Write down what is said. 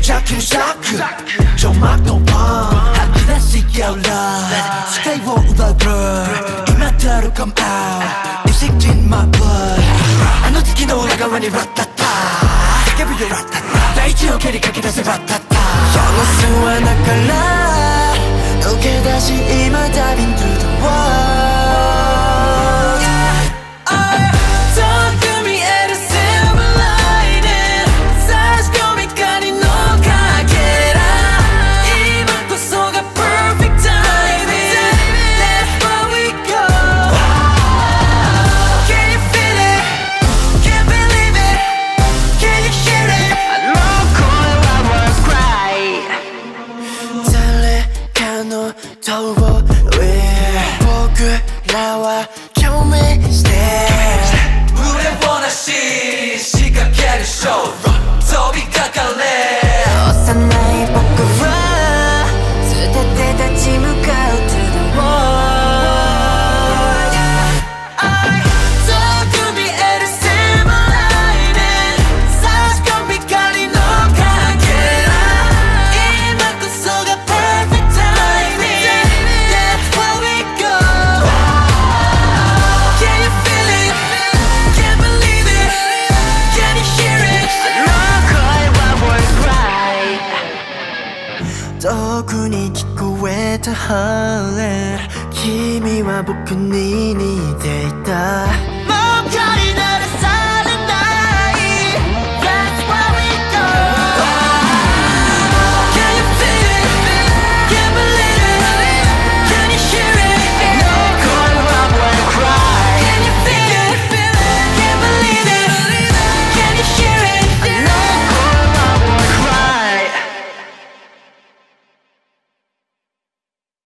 잡히는 샤크 조막 높아吐き出し Your love 스카이を奪う blur 이마트로 come out 일식진 my blood あの時の裏側にラッタッタ叫ぶよラッタッタ大地を蹴りかけ出せラッタッタ향수 하나 갈라抜け出し今 diving through the world僕らは共鳴して無礼なし仕掛けるショー飛びかかれ幼い僕は捨てて立ち向かう To the world 遠く見える狭いね差し込む光のかけら今こそが perfect timing That's where we go Can you feel it? Can't believe it Can you hear it? I know cry one word cry 遠くに聞こえたハーレー君は僕に似ていた